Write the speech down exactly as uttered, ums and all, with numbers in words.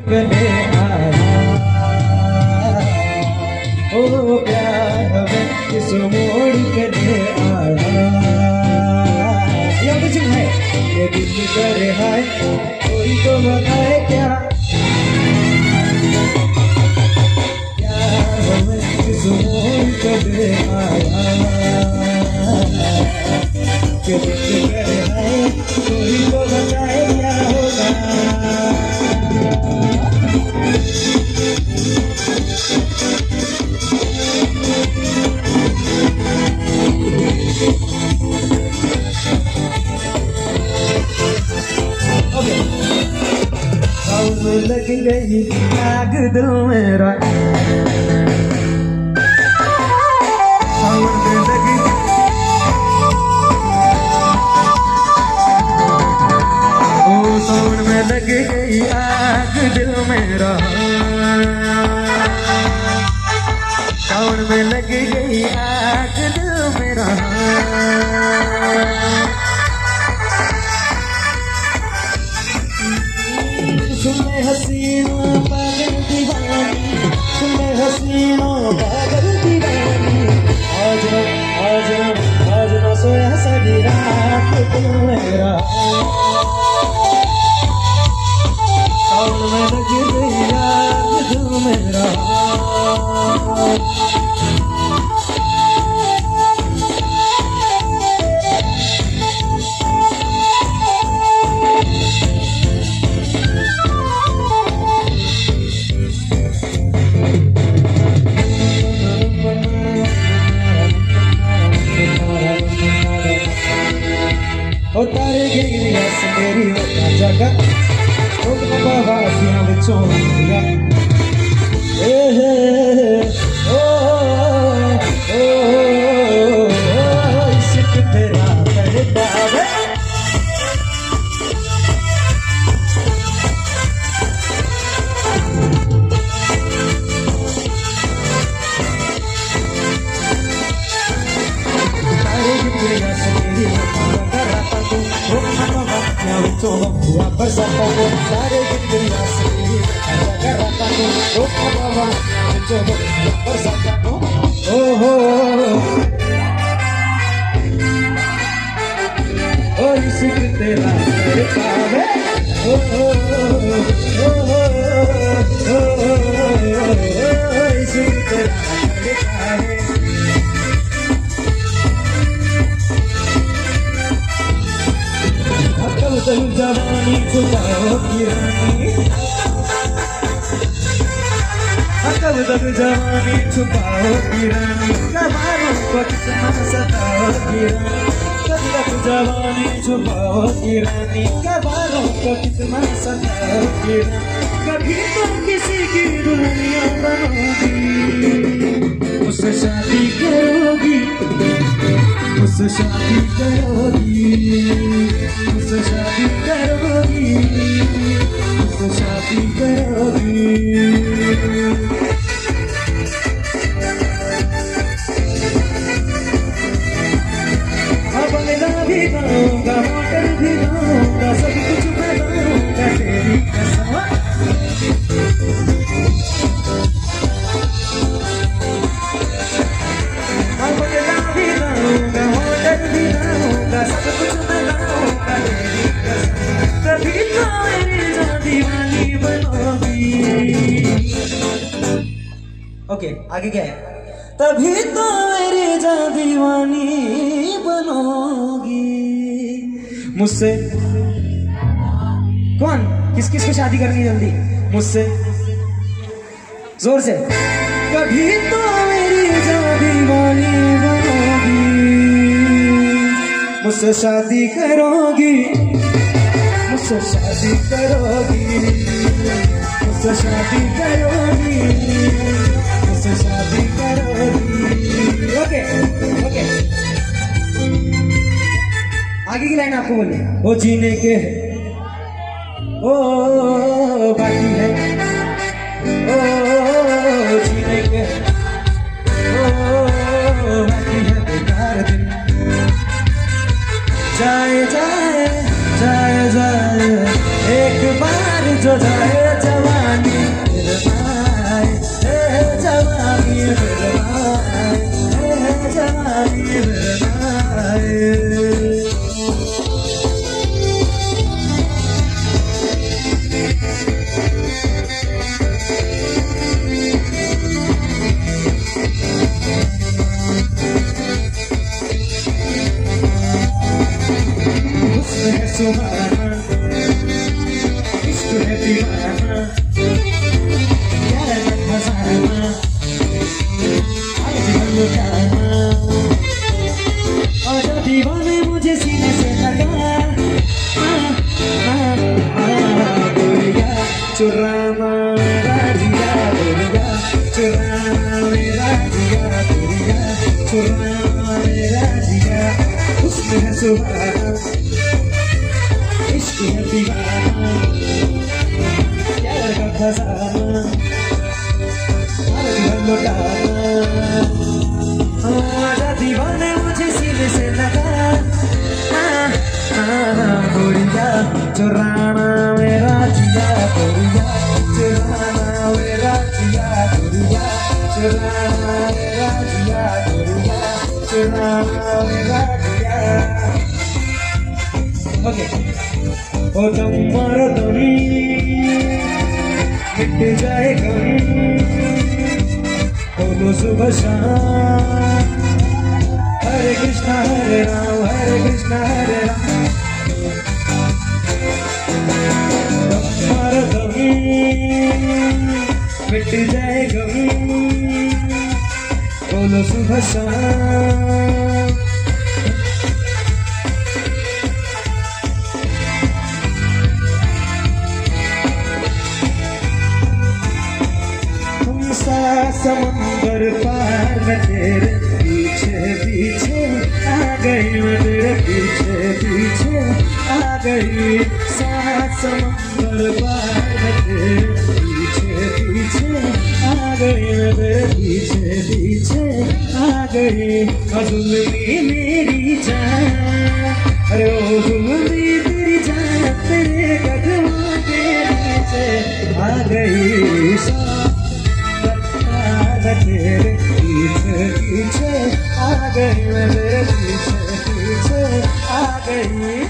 कहे आया, ओ प्यार में किस मोड़ कहे आया। ये कुछ है, ये दिल करे हाय, कोई तो बताए क्या, प्यार में किस मोड़ कहे आया, के दिल करे हाय, कोई तो बताए क्या होगा। लग गई आग दिल मेरा, साउंड लग गई, ओ साउंड में लग गई आग दिल मेरा, साउंड में लग गई आग दिल मेरा। सुने हसीनों पागल दीवानी, सुने हसीनों पागल दीवानी, आज ना आज ना आज ना सोया सारी रात दिल मेरा, साउंड में लग गई आग दिल मेरा। O taਰੇ ਗਈਆਂ ਮੇਰੀ ਉਹਦਾ ਜਗਾ, ਉਹ ਬਾਬਾ ਦੀਆਂ ਵਿੱਚੋਂ ਹੁੰਦੀਆਂ, ਏ ਓ ਓ ਇਸ਼ਕ ਤੇਰਾ ਕਰਦਾ ਵੇ, ya bersamamu dari dunia sendiri, agar ratamu rumah bawa mencoba bersamamu. Oh oh oh इश्क तेरा करता है, oh oh oh oh इश्क तेरा करता है। तू जवानी छुपाओगी रानी, कब तक जवानी छुपाओगी रानी, कबारों को कितना सताओगी रानी, कब तक जवानी छुपाओगी रानी, कबारों को कितना सताओगी रानी। कभी तुम किसी की दुनिया बनोगी, मुझसे शादी करोगी, मुझसे शादी करोगी, मुझसे शादी करोगी, मुझसे शादी करोगी। अब मेरा भी गाऊंगा, मोटर भी गाऊंगा, सब कुछ मैं गाऊंगा तेरी कसम। अब मेरा भी गाऊंगा, मोटर भी गाऊंगा, सब कुछ मैं गाऊंगा तेरी कसम। तभी तो मेरी जान दीवानी बनोगी। ओके आगे क्या है? तभी तो मेरी जान दीवानी बनोगी। मुझसे कौन किस किस को शादी करनी जल्दी? मुझसे जोर से। कभी तो मेरी जान दीवानी बनोगी, मुझसे शादी करोगी, मुझसे शादी करोगी, मुझसे शादी करोगी, मुझसे शादी करोगी। ओके ओके आगे की लाइन आपको बोलिए। वो जीने के ओ बाकी है, ओ जीने के ओ बाकी है बेकार दिन। जाए जाए जाए जाए एक बार जो जाए जवानी। जवानी बरमाए, जवानी बरमाए। हुस्न है सुहाना, इश्क है दीवाना, प्यार का खजाना, आज हम लुटाना। आजा दीवाने मुझे सीने से लगा, गोरिया चुराना मेरा जिया, गोरिया चुराना मेरा जिया, गोरिया चुराना मेरा जिया। हुस्न है सुहाना, इश्क है दीवाना, प्यार का खजाना, आज हम लुटाना। आजा दीवाने मुझे सीने से लगा, गोरिया चुराना मेरा जिया, गोरिया चुराना मेरा जिया, गोरिया चुराना मेरा जिया, गोरिया चुराना मेरा जिया। ओके ओ तुम मारो दमी, मिट जाए गम, बोलो सुबह शाम, हरे कृष्णा हरे राम, हरे कृष्णा हरे राम। तुम मारो दमी, मिट जाए गम, बोलो सुबह शाम। समंदर पार मैं तेरे पीछे पीछे आ गई, मैं तेरे पीछे पीछे आ गई। सात समंदर पार मैं तेरे पीछे पीछे आ गई, मैं तेरे पीछे पीछे आ गई। जुल्मी मेरी जान, अरे ओ जुल्मी तेरी जान, तेरे कदमों के नीचे आ गई। तेरे पीछे पीछे आ गई, मैं तेरे पीछे पीछे आ गई।